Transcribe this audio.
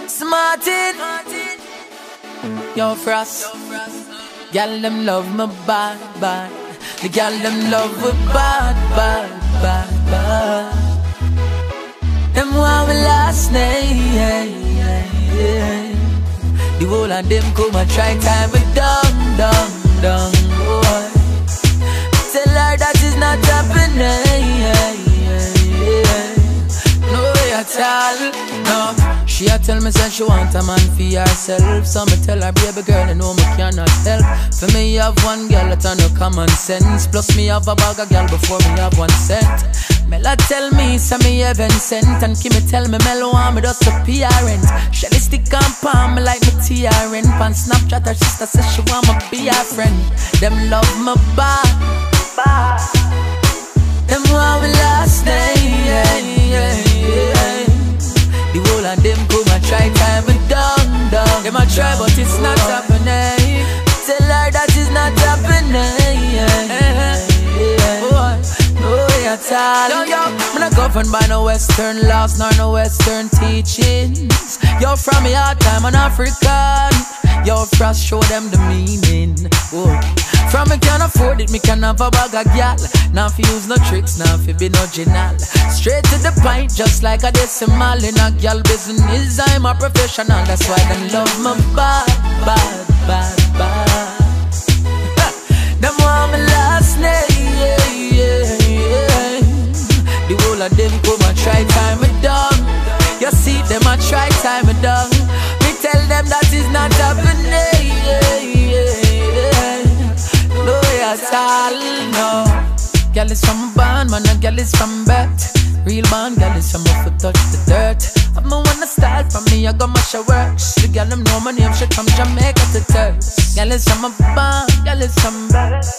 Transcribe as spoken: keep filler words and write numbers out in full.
Smartin. Yo, Frost. Gyal them love me bad, bad. The gyal them love me bad, bad, bad, bad. Them want me last night. The whole of them come and try time me down, down, down, boy. Tell her that is not happening. No way at all, no. She a tell me say she want a man for herself. So me tell her, baby girl, you know me cannot help. For me have one girl that a no common sense. Plus me have a bag of girl before me have one cent. Mela tell me, say me heaven sent. And Kimmy tell me, Melo want me just a parent. Shelly stick and palm me like me tearing. Pan Snapchat her sister says she want me be her friend. Them love me bad, bad. Them want me last night, yeah, yeah, yeah. The whole of them come and try time me down, down. Them a try but it's not happening. Tell her that it's not happening, yeah, yeah, yeah. Boy, no way at all. Yo, yo, I'm not governed by no Western laws nor no Western teachings. Yo, from me hard time an African. Yo, Frost show them the meaning. Whoa. From me can afford it, me can have a bag of gal. Now fi use no tricks, now fi be no genial. Straight to the point, just like a decimal. In a gal business, I'm a professional. That's why them love me bad, bad, bad, bad. Them want me last night, yeah, yeah, yeah. The whole of them come and try time me down. You see them a try time me down. Me tell them that is not happening, yeah, yeah, yeah. No way at all, no. Girl is from a band, man, a girl is from birth. Real band, girl is from a foot touch the dirt. I'm a wanna start from me, I got my show works. The girl them know my name, she from Jamaica to Turks. Girl is from a band, girl is from birth.